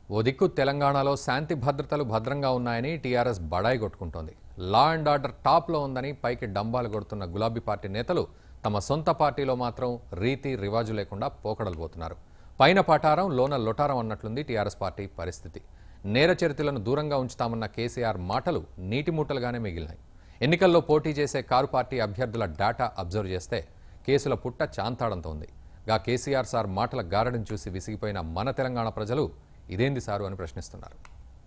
ఓ దిక్కు తెలంగాణలో శాంతి భద్రతలు భద్రంగా ఉన్నాయని టీఆర్ఎస్ బడాయి కొట్టుకుంటోంది. లా అండ్ ఆర్డర్ టాప్లో ఉందని పైకి డంబాలు కొడుతున్న గులాబీ పార్టీ నేతలు తమ సొంత పార్టీలో మాత్రం రీతి రివాజు లేకుండా పోకడలు పోతున్నారు. పైన పటారం లోన లొటారం అన్నట్లుంది టీఆర్ఎస్ పార్టీ పరిస్థితి. నేర చరిత్రలను దూరంగా ఉంచుతామన్న కేసీఆర్ మాటలు నీటి మూటలుగానే మిగిలినాయి. ఎన్నికల్లో పోటీ చేసే కారు పార్టీ అభ్యర్థుల డేటా అబ్జర్వ్ చేస్తే కేసుల పుట్ట చాంతాడంతో ఉంది. గా కేసీఆర్ సార్ మాటల గారడిని చూసి విసిగిపోయిన మన తెలంగాణ ప్రజలు ఇదేంది సారు అని ప్రశ్నిస్తున్నారు.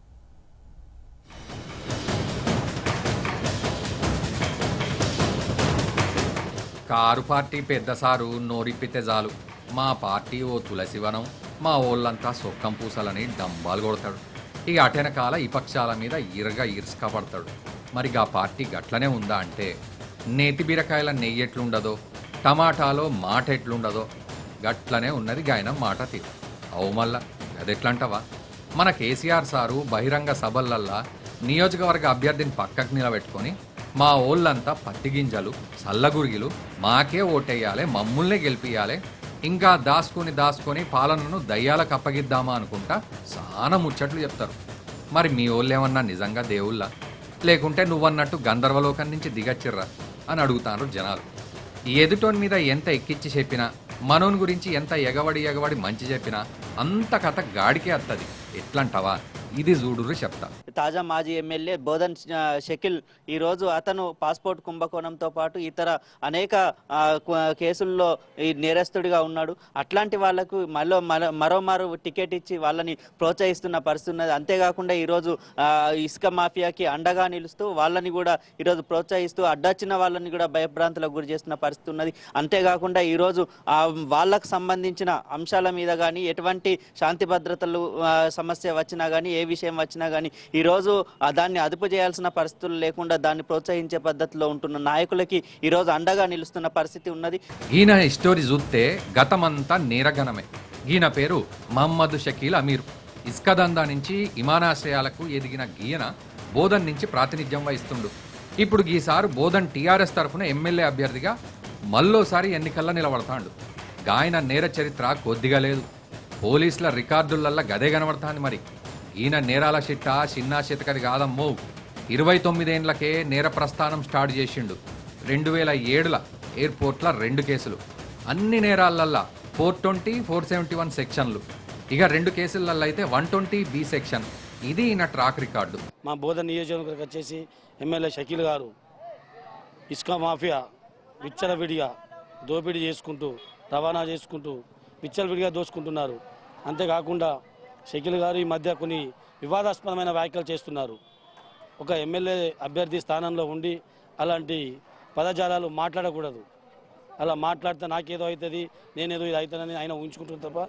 కారు పార్టీ పెద్ద సారు నోరిప్పితే చాలు మా పార్టీ ఓ తులసివనం, మా ఓళ్ళంతా సొక్కం పూసలని డంబాలు కొడతాడు. ఇక అటెనకాల ఈ పక్షాల మీద ఇరుసుక పడతాడు. మరి ఆ పార్టీ గట్లనే ఉందా అంటే నేతి బీరకాయల నెయ్యి ఎట్లుండదో, టమాటాలో మాట ఎట్లుండదో గట్లనే ఉన్నది గాయన మాట తీరు. అవు మళ్ళా అదెట్లంటవా? మన కేసీఆర్ సారు బహిరంగ సభలల్లా నియోజకవర్గ అభ్యర్థిని పక్కకు నిలబెట్టుకొని మా ఓళ్ళంతా పత్తి గింజలు సల్లగురిగిలు మాకే ఓటేయాలి, మమ్ముల్నే గెలిపియాలి, ఇంకా దాసుకొని పాలనను దయ్యాలకు అప్పగిద్దామా అనుకుంటా చాలా ముచ్చట్లు చెప్తారు. మరి మీ ఓళ్ళేమన్నా నిజంగా దేవుళ్ళ, లేకుంటే నువ్వన్నట్టు గంధర్వలోకం నుంచి దిగచ్చిర్రా అని అడుగుతారు జనాలు. ఈ ఎదుటోని మీద ఎంత ఎక్కిచ్చి చెప్పినా, మనోని గురించి ఎంత ఎగవడి మంచి చెప్పినా అంత కథ గాడికే వస్తుంది. ఎట్లంటవా? ఇది చూడురు చెప్తా. తాజా మాజీ ఎమ్మెల్యే బోధన్ షకీల్ ఈరోజు అతను పాస్పోర్ట్ కుంభకోణంతో పాటు ఇతర అనేక కేసుల్లో నేరస్తుడిగా ఉన్నాడు. అట్లాంటి వాళ్లకు మరోమారు టికెట్ ఇచ్చి వాళ్ళని ప్రోత్సహిస్తున్న పరిస్థితి ఉన్నది. అంతేకాకుండా ఈరోజు ఇసుక మాఫియాకి అండగా నిలుస్తూ వాళ్ళని కూడా ఈరోజు ప్రోత్సహిస్తూ అడ్డొచ్చిన వాళ్ళని కూడా భయభ్రాంతులకు గురి చేస్తున్న పరిస్థితి ఉన్నది. అంతేకాకుండా ఈరోజు వాళ్ళకు సంబంధించిన అంశాల మీద కానీ ఎటువంటి శాంతి భద్రతలు సమస్య వచ్చినా కానీ ఏ విషయం వచ్చినా కానీ ఈరోజు దాన్ని అదుపు చేయాల్సిన పరిస్థితులు లేకుండా దాన్ని ప్రోత్సహించే పద్ధతిలో ఉంటున్న నాయకులకి ఈరోజు అండగా నిలుస్తున్న పరిస్థితి ఉన్నది. ఈయన స్టోరీ చూస్తే గతమంతా నేరగణమే. ఈయన పేరు మహమ్మద్ షకీల్ అమీర్. ఇసుక దందా నుంచి విమానాశ్రయాలకు ఎదిగిన గీయన బోధన్ నుంచి ప్రాతినిధ్యం వహిస్తుండు. ఇప్పుడు ఈసారి బోధన్ టీఆర్ఎస్ తరఫున ఎమ్మెల్యే అభ్యర్థిగా మళ్ళోసారి ఎన్నికల్లో నిలబడతాడు. గాయన నేర చరిత్ర కొద్దిగా లేదు. పోలీసుల రికార్డులల్లా గదే కనబడతాంది. మరి ఈయన నేరాల చిట్ట చిన్న చితకది కాదమ్మో. 29 ఏళ్లకే నేర ప్రస్థానం స్టార్ట్ చేసిండు. 2007 ఎయిర్పోర్ట్ల 2 కేసులు, అన్ని నేరాలల్లా 420, 471 సెక్షన్లు. ఇక 2 కేసులల్లో అయితే 120B సెక్షన్. ఇది ఈయన ట్రాక్ రికార్డు. మా బోధన్ నియోజకవర్గం వచ్చేసి ఎమ్మెల్యే షకీల్ గారు ఇసుక మాఫియా విచ్చలవిడిగా దోపిడీ చేసుకుంటూ రవాణా చేసుకుంటూ విచ్చలవిడిగా దోచుకుంటున్నారు. అంతేకాకుండా షకీల్ గారు ఈ మధ్య కొన్ని వివాదాస్పదమైన వ్యాఖ్యలు చేస్తున్నారు. ఒక ఎమ్మెల్యే అభ్యర్థి స్థానంలో ఉండి అలాంటి పదజాలాలు మాట్లాడకూడదు. అలా మాట్లాడితే నాకేదో అవుతుంది, నేనేదో ఇది అవుతానని ఆయన ఊహించుకుంటుంది తప్ప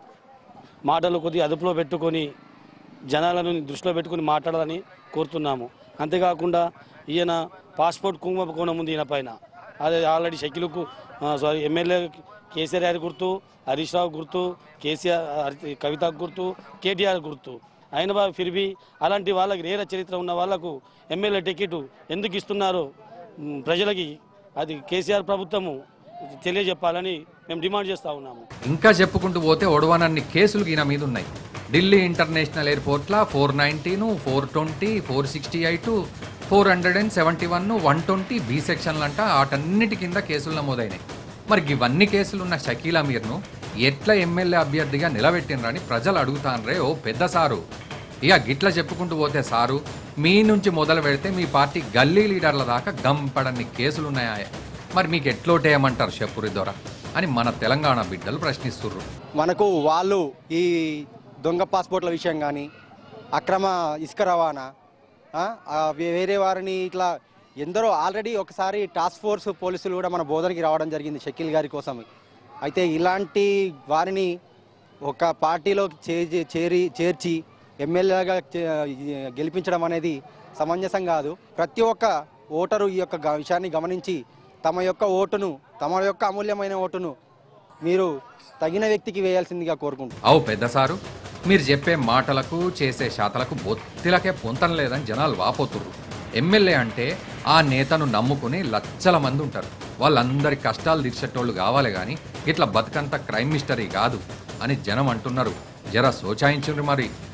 మాటలు కొద్దిగా అదుపులో పెట్టుకొని జనాలను దృష్టిలో పెట్టుకుని మాట్లాడాలని కోరుతున్నాము. అంతేకాకుండా ఈయన పాస్పోర్ట్ కుంభకోణం ఉంది ఈయన పైన. అదే ఆల్రెడీ షకీల్కు ఎమ్మెల్యే కేసీఆర్ గారి గుర్తు, హరీష్ రావు గుర్తు, కేసీఆర్ కవిత గుర్తు, కేటీఆర్ గుర్తు. అయిన ఫిర్బీ అలాంటి వాళ్ళకి నేర చరిత్ర ఉన్న వాళ్లకు ఎమ్మెల్యే టికెట్ ఎందుకు ఇస్తున్నారో ప్రజలకి అది కేసీఆర్ ప్రభుత్వము తెలియజెప్పాలని మేము డిమాండ్ చేస్తూ ఉన్నాము. ఇంకా చెప్పుకుంటూ పోతే ఒడవనన్ని కేసులు ఈయన మీద ఉన్నాయి. ఢిల్లీ ఇంటర్నేషనల్ ఎయిర్పోర్ట్ల 419, 420, 468, 471, 120B సెక్షన్లంట వాటన్నిటి కింద కేసులు నమోదైనాయి. మరి ఇవన్నీ కేసులున్న షకీల్ అమీర్ను ఎట్లా ఎమ్మెల్యే అభ్యర్థిగా నిలబెట్టినరని ప్రజలు అడుగుతాన్రే ఓ పెద్ద సారు. ఇక గిట్లా చెప్పుకుంటూ పోతే సారు మీ నుంచి మొదలు పెడితే మీ పార్టీ గల్లీ లీడర్ల దాకా గంపడన్ని కేసులున్నాయా? మరి మీకు ఎట్లోటేయమంటారు చెప్పురి దొర అని మన తెలంగాణ బిడ్డలు ప్రశ్నిస్తుర్రు. మనకు వాళ్ళు ఈ దొంగ పాస్పోర్ట్ల విషయం కానీ అక్రమ ఇసుక రవాణా వేరే వారిని ఇట్లా ఎందరో ఆల్రెడీ ఒకసారి టాస్క్ ఫోర్స్ పోలీసులు కూడా మన బోధనకి రావడం జరిగింది షకీల్ గారి కోసం. అయితే ఇలాంటి వారిని ఒక పార్టీలోకి చేర్చి ఎమ్మెల్యేగా గెలిపించడం అనేది సమంజసం కాదు. ప్రతి ఒక్క ఓటరు ఈ యొక్క విషయాన్ని గమనించి తమ యొక్క అమూల్యమైన ఓటును మీరు తగిన వ్యక్తికి వేయాల్సిందిగా కోరుకుంటున్నాను. అవు పెద్ద సారు, మీరు చెప్పే మాటలకు చేసే శాతలకు బొత్తిలకే పొంతం లేదని జనాలు వాపోతుర్రు. ఎమ్మెల్యే అంటే ఆ నేతను నమ్ముకుని లక్షల మంది ఉంటారు. వాళ్ళందరి కష్టాలు తీర్చేటోళ్ళు కావాలి కానీ ఇట్లా బతుకంత క్రైమ్ మిస్టరీ కాదు అని జనం అంటున్నారు. జర సోచాయించుండ్రు మరి.